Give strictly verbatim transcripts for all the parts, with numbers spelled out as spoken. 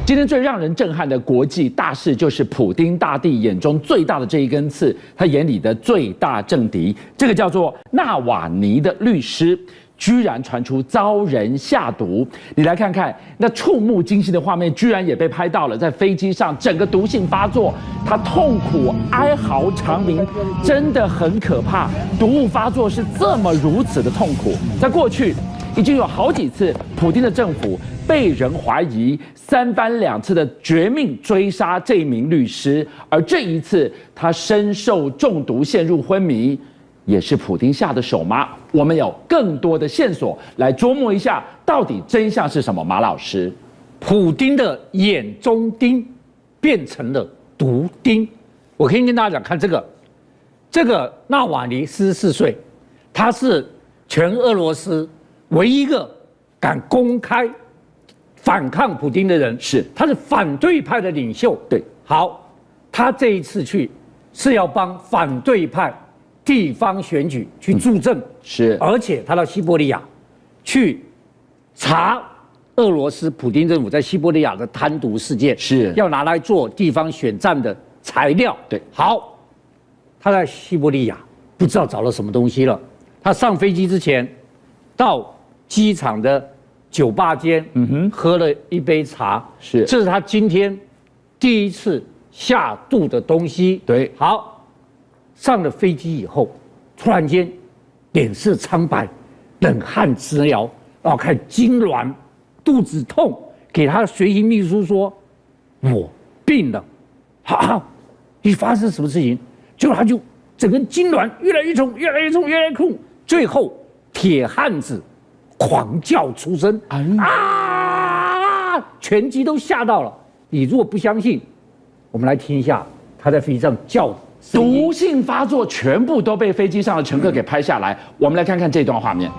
今天最让人震撼的国际大事，就是普丁大帝眼中最大的这一根刺，他眼里的最大政敌，这个叫做纳瓦尼的律师，居然传出遭人下毒。你来看看那触目惊心的画面，居然也被拍到了，在飞机上整个毒性发作，他痛苦哀嚎长鸣，真的很可怕。毒物发作是这么如此的痛苦，在过去已经有好几次，普丁的政府被人怀疑三番两次的绝命追杀这名律师，而这一次他深受中毒，陷入昏迷，也是普丁下的手吗？我们有更多的线索来琢磨一下，到底真相是什么？马老师， 普丁的眼中钉变成了毒钉。我可以跟大家讲，看这个，这个纳瓦尼四十四岁，他是全俄罗斯唯一一个敢公开反抗普丁的人， 是他是反对派的领袖。 对， 好，他这一次去是要帮反对派地方选举去助阵， 嗯、是， 而且他到西伯利亚去查俄罗斯普丁政府在西伯利亚的贪渎事件， 是要拿来做地方选战的材料。 对， 好，他在西伯利亚不知道找了什么东西了。他上飞机之前，到机场的酒吧间，嗯哼，喝了一杯茶， 是， 这是他今天第一次下肚的东西。 对， 好，上了飞机以后，突然间脸色苍白，冷汗直流，然后开始痉挛，肚子痛，给他的随行秘书说：“我病了。”好，你发生什么事情？结果他就整个痉挛，越来越重，越来越重，越来越重，最后铁汉子狂叫出声，啊！全机都吓到了。你如果不相信，我们来听一下他在飞机上叫。 毒性发作，全部都被飞机上的乘客给拍下来。我们来看看这段画面。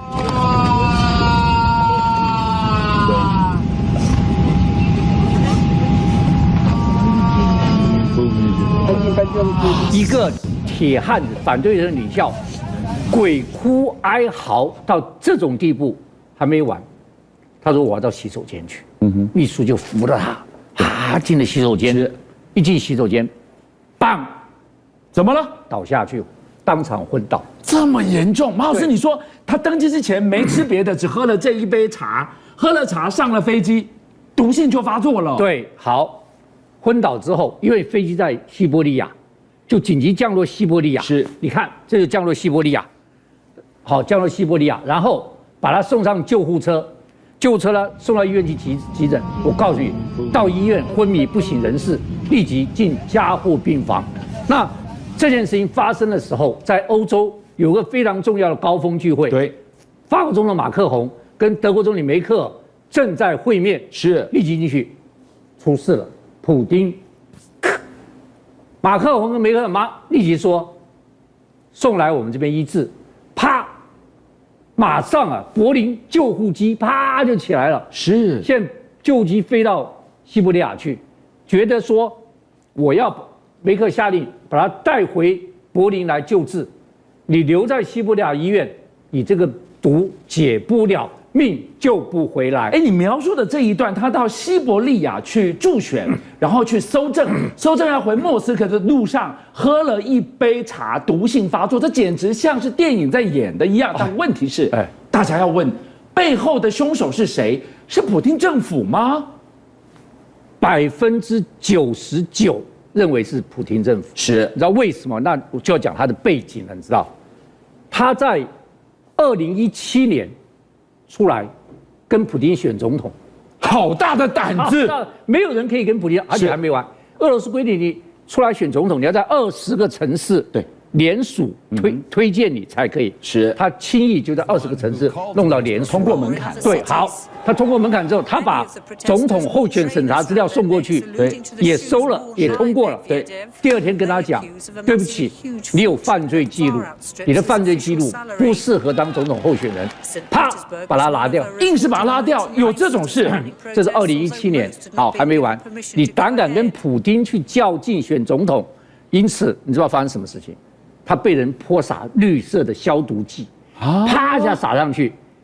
一个铁汉子，反对人的领袖，鬼哭哀嚎到这种地步还没完。他说：“我要到洗手间去。”嗯哼，秘书就扶着他，啊，进了洗手间。一进洗手间，棒！ 怎么了？ 倒下去，当场昏倒。 这么严重？马老师，你说他登机之前没吃别的，只喝了这一杯茶，喝了茶上了飞机，毒性就发作了。 对，好，昏倒之后，因为飞机在西伯利亚，就紧急降落西伯利亚。 是， 你看，这就降落西伯利亚。好，降落西伯利亚，然后把他送上救护车，救护车呢送到医院去急急诊。我告诉你，到医院昏迷不省人事，立即进加护病房。那这件事情发生的时候，在欧洲有个非常重要的高峰聚会。 对， 法国总统马克宏跟德国总理梅克尔正在会面， 是立即进去，出事了。普丁，马克宏跟梅克尔马立即说，送来我们这边医治，啪，马上啊，柏林救护机啪就起来了。 是， 现在救护机飞到西伯利亚去，觉得说我要。梅克下令把他带回柏林来救治，你留在西伯利亚医院，你这个毒解不了，命救不回来。 哎，你描述的这一段，他到西伯利亚去助选，然后去搜证，搜证要回莫斯科的路上喝了一杯茶，毒性发作，这简直像是电影在演的一样。但问题是，哎，大家要问，背后的凶手是谁？是普丁政府吗？ 百分之九十九。认为是普丁政府， 是， 你知道为什么？那我就要讲他的背景了。你知道，他在二零一七年出来跟普丁选总统， 好大的胆子！ 没有人可以跟普丁，而且还没完。俄罗斯规定你出来选总统，你要在二十个城市对联署推、嗯、推荐你才可以。 是， 他轻易就在二十个城市弄到联署， 通过门槛。 对，好，他通过门槛之后，他把总统候选审查资料送过去， 对， 也收了，也通过了。对，第二天跟他讲，对不起，你有犯罪记录，你的犯罪记录不适合当总统候选人，啪，把他拿掉， 硬是把他拉掉，有这种事？ 这是二零一七年，好，还没完，你胆敢跟普丁去较劲选总统，因此你知道发生什么事情？他被人泼洒绿色的消毒剂，啪一下洒上去，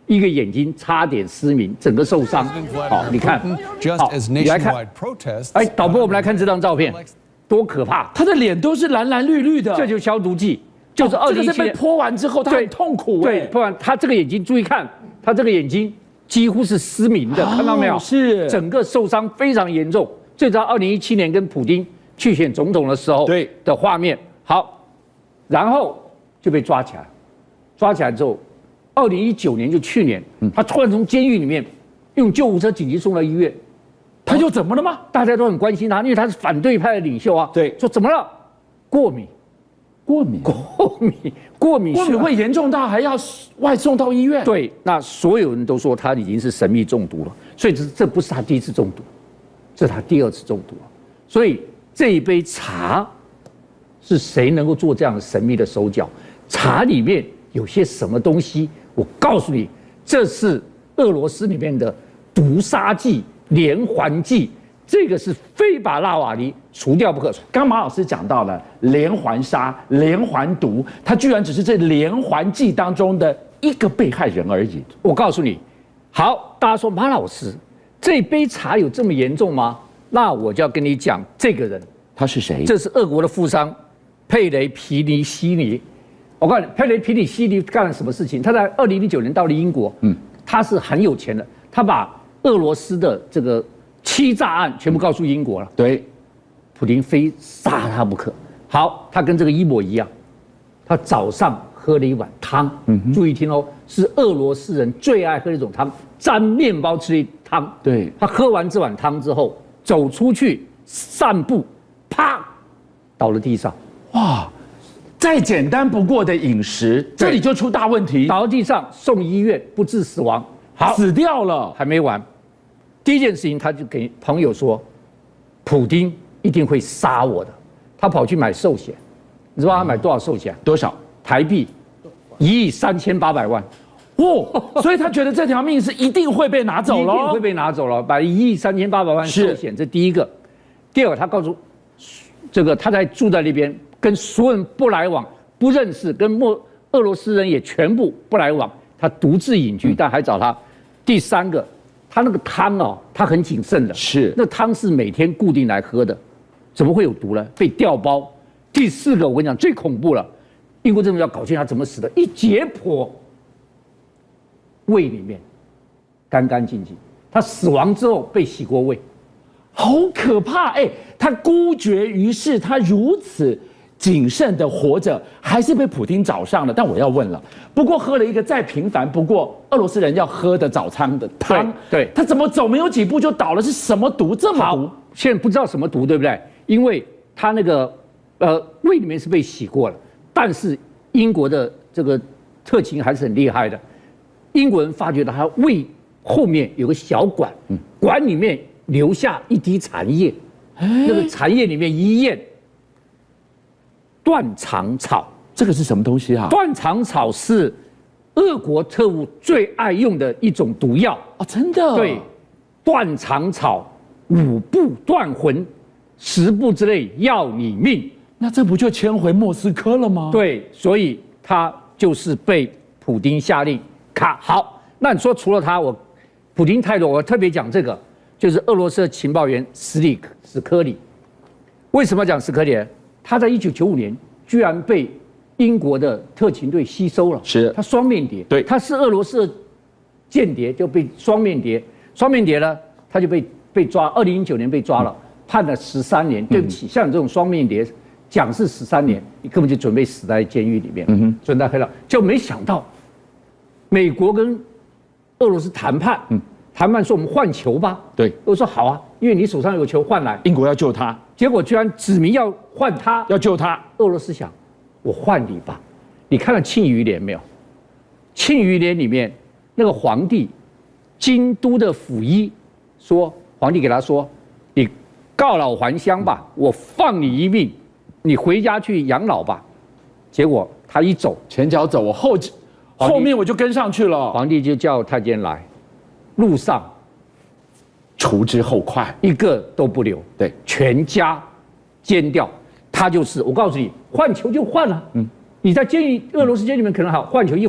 一个眼睛差点失明，整个受伤。好，你看，好，你来看，哎，导播，我们来看这张照片，多可怕！ 他的脸都是蓝蓝绿绿的， 这就是消毒剂，就是二零一七年被泼完之后，他很痛苦。 对，泼完他这个眼睛，注意看，他这个眼睛几乎是失明的，看到没有？ 是， 整个受伤非常严重。这张二零一七年跟普丁去选总统的时候对的画面。好，然后就被抓起来，抓起来之后。二零一九年就去年，他突然从监狱里面用救护车紧急送到医院， 他又怎么了吗？ 大家都很关心他，因为他是反对派的领袖啊。 对， 说怎么了？过敏， 过敏， 过敏，过敏， 过敏会严重到还要外送到医院。 对，那所有人都说他已经是神秘中毒了，所以这这不是他第一次中毒，这是他第二次中毒了。所以这一杯茶是谁能够做这样的神秘的手脚？茶里面有些什么东西？我告诉你，这是俄罗斯里面的毒杀剂、连环剂，这个是非把纳瓦尼除掉不可。 刚马老师讲到了连环杀、连环毒，他居然只是这连环剂当中的一个被害人而已。 我告诉你，好，大家说马老师，这杯茶有这么严重吗？那我就要跟你讲，这个人他是谁？ 这是俄国的富商佩雷皮尼西尼。我告诉你，佩雷皮尼西尼干了什么事情？他在二零零九年到了英国，嗯，他是很有钱的，他把俄罗斯的这个欺诈案全部告诉英国了。 对， 普丁非杀他不可。好，他跟这个一模一样，他早上喝了一碗汤，嗯，注意听哦，是俄罗斯人最爱喝的一种汤，沾面包吃的汤。 对， 他喝完这碗汤之后，走出去散步，啪，倒了地上。 哇！再简单不过的饮食，这里就出大问题， 倒地上送医院，不治死亡。好， 死掉了， 还没完。第一件事情，他就给朋友说，普丁一定会杀我的。他跑去买寿险，你知道他买多少寿险？ 多少？ 台币一亿三千八百万。 哦，所以他觉得这条命是一定会被拿走了， 一定会被拿走了，买一亿三千八百万寿险，这第一个。第二个，他告诉这个他在住在那边。跟所有人不来往，不认识，跟莫俄罗斯人也全部不来往。他独自隐居，但还找他。第三个，他那个汤哦，他很谨慎的， 是那汤是每天固定来喝的，怎么会有毒呢？被调包。第四个，我跟你讲最恐怖了，英国政府要搞清他怎么死的，一解剖，胃里面干干净净，他死亡之后被洗过胃， 好可怕！哎，他孤绝于世，他如此。谨慎的活着，还是被普丁找上了。但我要问了，不过喝了一个再平凡不过俄罗斯人要喝的早餐的汤， 对，对他怎么走没有几步就倒了？是什么毒这么毒？ 现在不知道什么毒，对不对？因为他那个呃胃里面是被洗过了，但是英国的这个特勤还是很厉害的。英国人发觉到他胃后面有个小管，嗯、管里面留下一滴残液，那个残液里面一验。断肠草， 这个是什么东西啊？ 断肠草是俄国特务最爱用的一种毒药哦，真的。 对，断肠草五步断魂，十步之内要你命。 那这不就迁回莫斯科了吗？ 对，所以他就是被普丁下令卡。好，那你说除了他，我普丁态度，我特别讲这个，就是俄罗斯的情报员史里史科里。为什么讲史科里？他在一九九五年居然被英国的特勤队吸收了， 是他双面谍， 对， 他是俄罗斯的间谍，就被双面谍，双面谍呢，他就被被抓，二零零九年被抓了，嗯、判了十三年。对不起，嗯、像你这种双面谍，讲是十三年，你根本就准备死在监狱里面，嗯哼，准在黑了，就没想到美国跟俄罗斯谈判，嗯。谈判说我们换球吧， 对， 我说好啊，因为你手上有球换来， 英国要救他， 结果居然指明要换他， 要救他。 俄罗斯想，我换你吧。你看了《庆余年》没有？《庆余年》里面那个皇帝，京都的府医说，皇帝给他说，你告老还乡吧，我放你一命，你回家去养老吧。结果他一走， 前脚走，我后后面我就跟上去了。 皇帝就叫太监来。路上除之后快， 一个都不留， 对， 全家歼掉。他就是，我告诉你，换球就换了。嗯，你在监狱俄罗斯监狱里面可能好，换球一换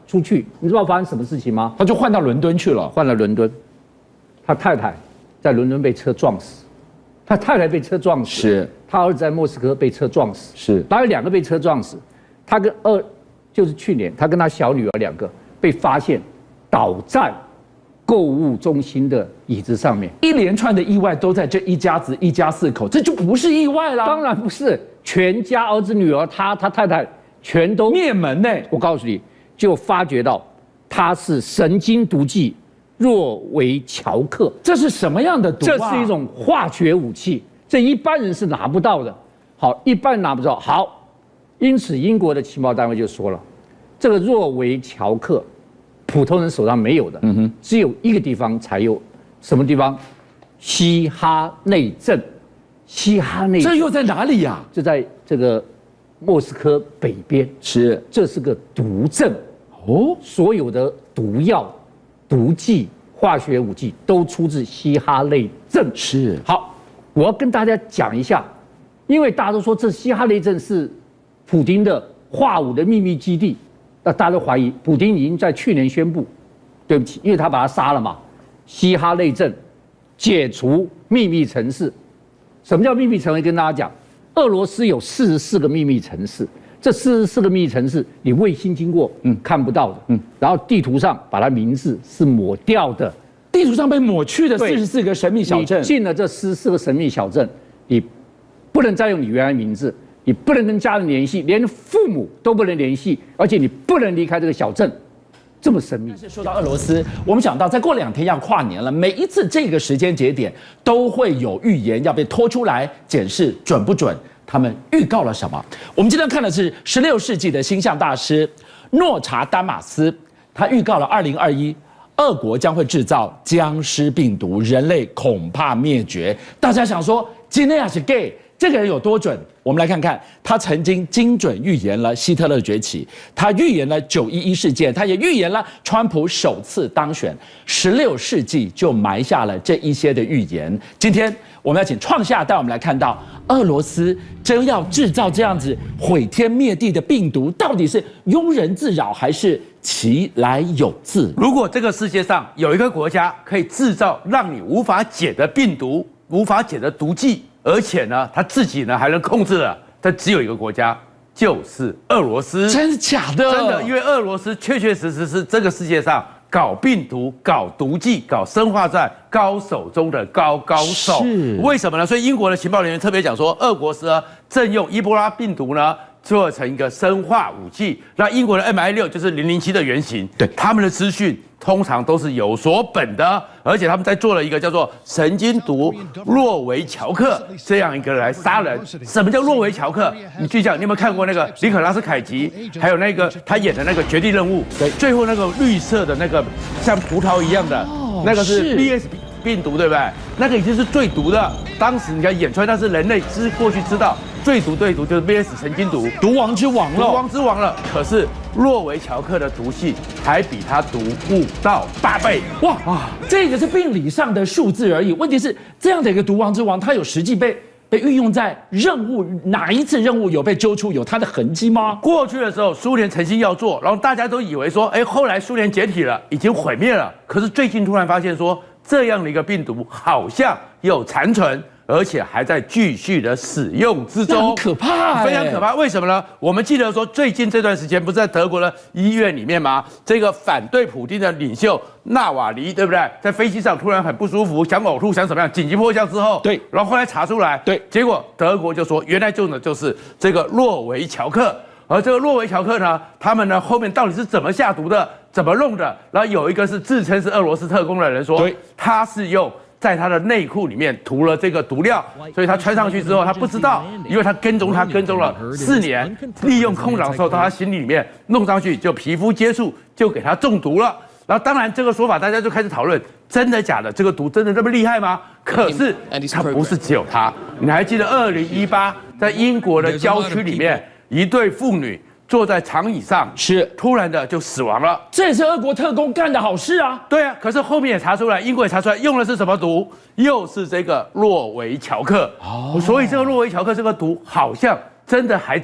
出去，你知道发生什么事情吗？ 他就换到伦敦去了， 换了伦敦，他太太在伦敦被车撞死，他太太被车撞死， 是他儿子在莫斯科被车撞死， 是， 他有两个被车撞死，他跟二就是去年他跟他小女儿两个被发现倒在购物中心的椅子上面， 一连串的意外都在这一家子一家四口，这就不是意外啦。 当然不是，全家儿子女儿他他太太全都灭门呢。 我告诉你，就发觉到他是神经毒剂诺维乔克， 这是什么样的毒啊？ 这是一种化学武器，这一般人是拿不到的。好，一般人拿不到。好，因此英国的情报单位就说了，这个诺维乔克。普通人手上没有的，嗯哼，只有一个地方才有，什么地方？西哈内镇，西哈内镇， 这又在哪里呀、啊？ 就在这个莫斯科北边。 是， 这是个毒镇哦， 所有的毒药、毒剂、化学武器都出自西哈内镇。 是， 好，我要跟大家讲一下，因为大家都说这西哈内镇是普丁的化武的秘密基地。那大家都怀疑，普丁已经在去年宣布，对不起，因为他把他杀了嘛。西哈内镇解除秘密城市，什么叫秘密城市？跟大家讲，俄罗斯有四十四个秘密城市，这四十四个秘密城市你卫星经过，嗯，看不到的，嗯，然后地图上把它名字是抹掉的， 地图上被抹去的四十四个神秘小镇， 你进了这四十四个神秘小镇，你不能再用你原来名字。你不能跟家人联系，连父母都不能联系，而且你不能离开这个小镇，这么神秘。 但是说到俄罗斯，我们想到再过两天要跨年了，每一次这个时间节点都会有预言要被拖出来检视准不准，他们预告了什么？我们今天看的是十六世纪的星象大师诺查丹马斯，他预告了二零二一。俄国将会制造僵尸病毒，人类恐怕灭绝。大家想说，今天也是 gay。这个人有多准？我们来看看，他曾经精准预言了希特勒崛起，他预言了九一一事件，他也预言了川普首次当选。十六世纪就埋下了这一些的预言。今天我们要请创夏带我们来看到，俄罗斯真要制造这样子毁天灭地的病毒，到底是庸人自扰还是其来有自？ 如果这个世界上有一个国家可以制造让你无法解的病毒、无法解的毒剂，而且呢，他自己呢还能控制了，但只有一个国家，就是俄罗斯。 真的假的？ 真的，因为俄罗斯确确实实是这个世界上搞病毒、搞毒剂、搞生化战高手中的高高手。 是为什么呢？所以英国的情报人员特别讲说，俄国是呢正用伊波拉病毒呢做成一个生化武器。那英国的 M I 六就是零零七的原型， 对他们的资讯通常都是有所本的，而且他们在做了一个叫做神经毒诺维乔克这样一个来杀人。什么叫诺维乔克？你去讲，你有没有看过那个尼可拉斯凯奇，还有那个他演的那个《绝地任务》？对，最后那个绿色的那个像葡萄一样的， 哦、 那个是是 B S 病毒，对不对？那个已经是最毒的。当时你看演出来，那是人类知过去知道最毒最毒就是 V S 神经毒， 毒王之王了， 毒王之王了。可是诺维乔克的毒性还比他毒五到八倍。 哇啊！这个是病理上的数字而已。问题是这样的一个毒王之王，它有实际被被运用在任务哪一次任务有被揪出有它的痕迹吗？ 过去的时候，苏联曾经要做，然后大家都以为说，哎，后来苏联解体了，已经毁灭了。可是最近突然发现说，这样的一个病毒好像有残存，而且还在继续的使用之中， 很可怕、欸， 非常可怕。为什么呢？我们记得说，最近这段时间不是在德国的医院里面吗？这个反对普丁的领袖纳瓦尼，对不对？在飞机上突然很不舒服，想呕吐，想怎么样？紧急迫降之后， 对， 然后后来查出来， 对， 结果德国就说，原来用的就是这个诺维乔克。而这个诺维乔克呢，他们呢后面到底是怎么下毒的，怎么弄的？然后有一个是自称是俄罗斯特工的人说，他是用在他的内裤里面涂了这个毒料，所以他穿上去之后他不知道，因为他跟踪他跟踪了四年，利用空档的时候到他行李里面弄上去，就皮肤接触就给他中毒了。然后当然这个说法大家就开始讨论，真的假的？这个毒真的那么厉害吗？可是它不是只有他，你还记得二零一八在英国的郊区里面？一对妇女坐在长椅上， 是突然的就死亡了。 这也是俄国特工干的好事啊！ 对啊，可是后面也查出来，英国也查出来用的是什么毒，又是这个诺维乔克。哦，所以这个诺维乔克这个毒好像真的还在。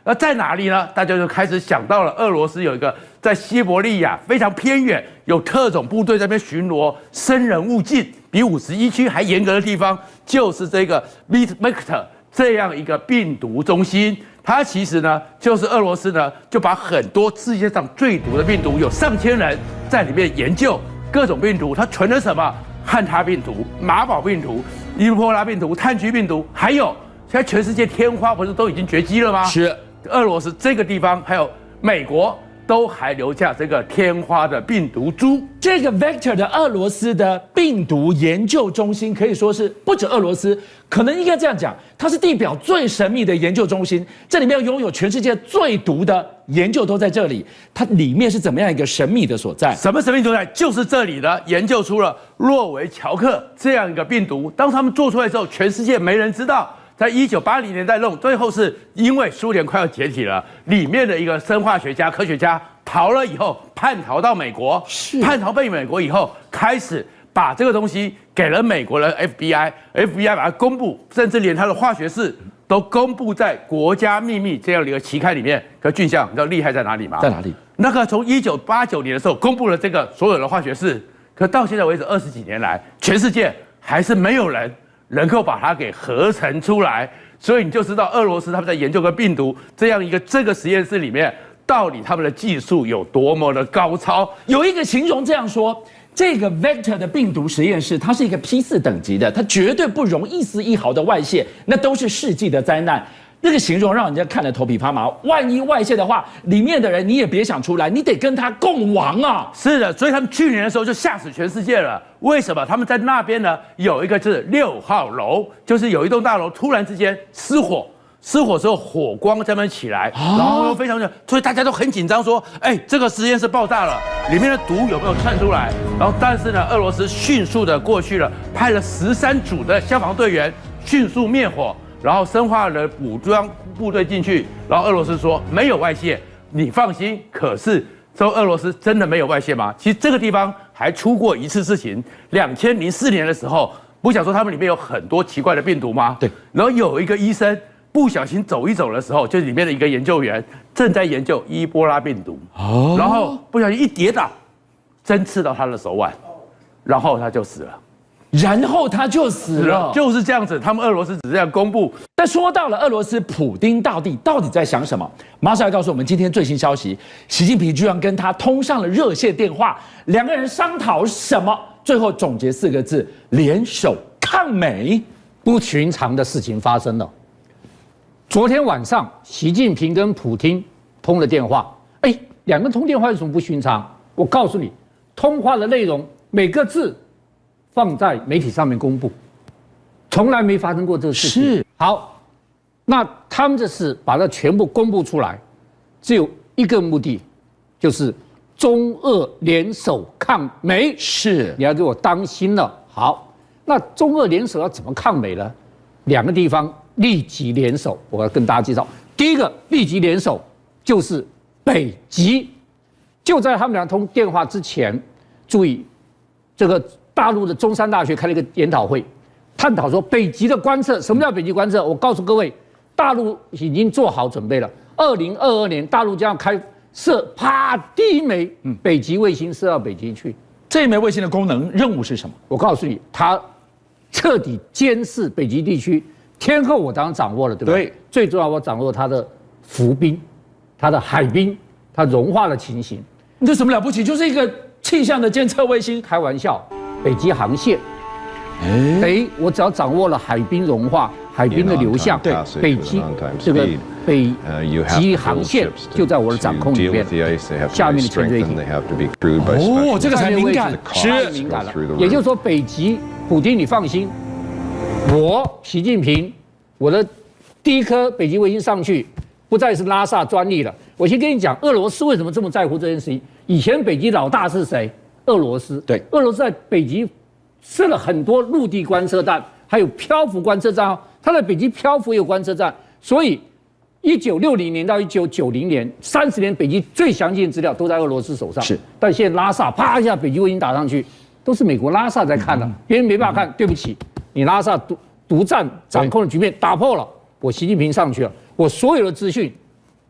那在哪里呢？大家就开始想到了俄罗斯有一个在西伯利亚非常偏远，有特种部队在那边巡逻，生人勿近，比五十一区还严格的地方，就是这个 Vector 这样一个病毒中心。它其实呢，就是俄罗斯呢就把很多世界上最毒的病毒，有上千人在里面研究各种病毒，它存了什么？汉他病毒、马宝病毒、伊波拉病毒、炭疽病毒，还有现在全世界天花不是都已经绝迹了吗？ 是。 俄罗斯这个地方，还有美国，都还留下这个天花的病毒株。 这个 Vector 的俄罗斯的病毒研究中心，可以说是不止俄罗斯，可能应该这样讲，它是地表最神秘的研究中心。这里面拥有全世界最毒的研究都在这里。它里面是怎么样一个神秘的所在？ 什么神秘所在？就是这里的研究出了诺维乔克这样一个病毒。当他们做出来之后，全世界没人知道。在一九八零年代弄，最后是因为苏联快要解体了，里面的一个生化学家、科学家逃了以后，叛逃到美国，叛逃被美国以后，开始把这个东西给了美国的 F B I，F B I 把它公布，甚至连它的化学式都公布在国家秘密这样的一个期刊里面。可俊相，你知道厉害在哪里吗？ 在哪里？ 那个从一九八九年的时候公布了这个所有的化学式，可到现在为止二十几年来，全世界还是没有人能够把它给合成出来，所以你就知道俄罗斯他们在研究个病毒这样一个这个实验室里面，到底他们的技术有多么的高超。 有一个形容这样说，这个 Vector 的病毒实验室，它是一个 P 四等级的，它绝对不容一丝一毫的外泄，那都是世纪的灾难。那个形容让人家看了头皮发麻，万一外泄的话，里面的人你也别想出来，你得跟他共亡啊！ 是的，所以他们去年的时候就吓死全世界了。为什么？他们在那边呢，有一个是六号楼，就是有一栋大楼突然之间失火，失火之后火光在那边起来，然后又非常的，所以大家都很紧张，说：“哎，这个实验室爆炸了，里面的毒有没有窜出来？”然后，但是呢，俄罗斯迅速的过去了，派了十三组的消防队员迅速灭火。然后生化的武装部队进去，然后俄罗斯说没有外泄，你放心。可是说俄罗斯真的没有外泄吗？其实这个地方还出过一次事情，两千零四年的时候，不想说他们里面有很多奇怪的病毒吗？ 对。 然后有一个医生不小心走一走的时候，就是里面的一个研究员正在研究伊波拉病毒，哦，然后不小心一跌倒，针刺到他的手腕，然后他就死了。 然后他就死了， 就是这样子。他们俄罗斯只是这样公布。 但说到了俄罗斯普丁大帝到底在想什么？马上来告诉我们今天最新消息：习近平居然跟他通上了热线电话，两个人商讨什么？最后总结四个字：联手抗美。 不寻常的事情发生了。昨天晚上，习近平跟普丁通了电话。哎，两个通电话有什么不寻常？我告诉你，通话的内容每个字放在媒体上面公布，从来没发生过这个事情。 是好，那他们这是把它全部公布出来，只有一个目的，就是中俄联手抗美。 是， 你要给我当心了。好，那中俄联手要怎么抗美呢？两个地方立即联手，我要跟大家介绍。第一个立即联手就是北极，就在他们俩通电话之前，注意这个。大陆的中山大学开了一个研讨会，探讨说北极的观测。什么叫北极观测？我告诉各位，大陆已经做好准备了。二零二二年，大陆将要开设啪第一枚北极卫星射到北极去。 这一枚卫星的功能任务是什么？ 我告诉你，它彻底监视北极地区。天候我当然掌握了，对不对？对。最重要，我掌握它的浮冰、它的海冰、它融化的情形。 你这什么了不起？就是一个气象的监测卫星。 开玩笑。北极航线，哎，我只要掌握了海冰融化、海冰的流向，对，北极这个北极航线就在我的掌控里面。下面的潜水艇， 哦，这个才敏感， 是敏感了。也就是说，北极，普丁你放心，我习近平，我的第一颗北极卫星上去，不再是拉萨专利了。我先跟你讲，俄罗斯为什么这么在乎这件事情？以前北极老大是谁？俄罗斯。对，俄罗斯在北极设了很多陆地观测站，还有漂浮观测站。它在北极漂浮有观测站，所以一九六零年到一九九零年三十年，北极最详尽的资料都在俄罗斯手上。是，但现在拉萨啪一下，北极卫星打上去，都是美国拉萨在看的，别人没办法看。对不起，你拉萨独独占掌控的局面打破了，我习近平上去了，我所有的资讯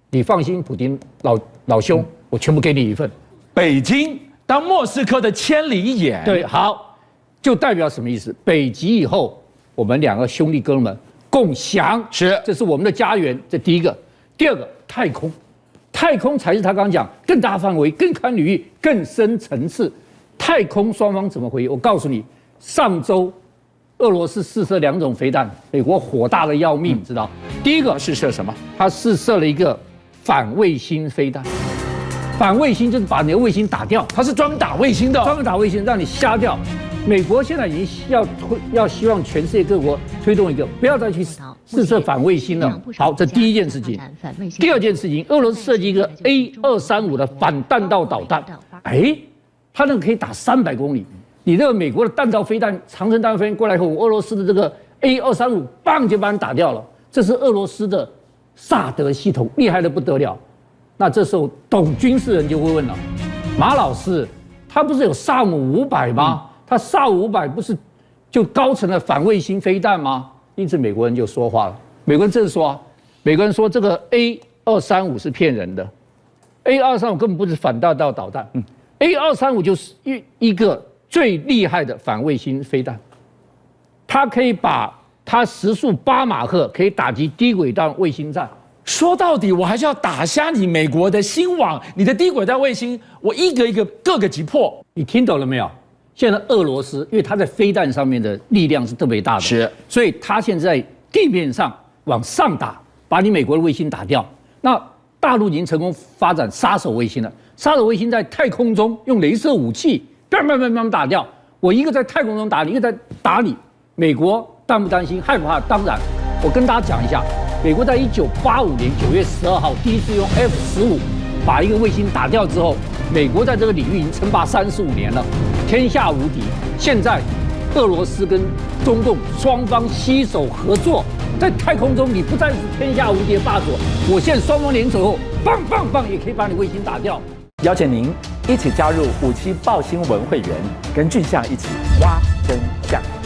你放心，普丁老老兄，我全部给你一份。 北京当莫斯科的千里眼， 对，好，就代表什么意思？北极以后，我们两个兄弟哥们共享， 是， 这是我们的家园。这第一个，第二个，太空，太空才是他刚刚讲更大范围、更宽领域、更深层次。太空双方怎么回应？我告诉你，上周俄罗斯试射两种飞弹，美国火大的要命，嗯、知道？第一个试射什么？ 他试射了一个反卫星飞弹。反卫星就是把你的卫星打掉， 它是专门打卫星的， 专门打卫星让你瞎掉。美国现在已经要推，要希望全世界各国推动一个，不要再去试射反卫星了。好，这第一件事情。第二件事情，俄罗斯设计一个 A 二三五的反弹道导弹，哎，它那个可以打三百公里。你这个美国的弹道飞弹、长程弹道飞弹过来以后，俄罗斯的这个 A 二三五棒就把你打掉了。这是俄罗斯的萨德系统，厉害的不得了。那这时候懂军事人就会问了，马老师，他不是有萨姆五百吗？嗯、他萨姆五百不是就高层的反卫星飞弹吗？因此美国人就说话了，美国人这是说，美国人说这个 A 二三五是骗人的 ，A 二三五根本不是反弹道导弹，嗯 ，A 二三五就是一一个最厉害的反卫星飞弹，它可以把它时速八马赫可以打击低轨道卫星站。 说到底，我还是要打瞎你美国的星网，你的低轨道卫星，我一个一个各个击破。 你听懂了没有？现在俄罗斯，因为它在飞弹上面的力量是特别大的， 是， 所以它现在地面上往上打，把你美国的卫星打掉。那大陆已经成功发展杀手卫星了，杀手卫星在太空中用雷射武器，慢慢慢慢打掉。我一个在太空中打你，一个在打你，美国担不担心？害不怕？当然，我跟大家讲一下。美国在一九八五年九月十二号第一次用 F 十五把一个卫星打掉之后，美国在这个领域已经称霸三十五年了，天下无敌。现在，俄罗斯跟中共双方携手合作，在太空中你不再是天下无敌的霸主，我现在双方联手后，棒棒棒也可以把你卫星打掉。 邀请您一起加入五七爆新闻会员，跟俊相一起挖真相。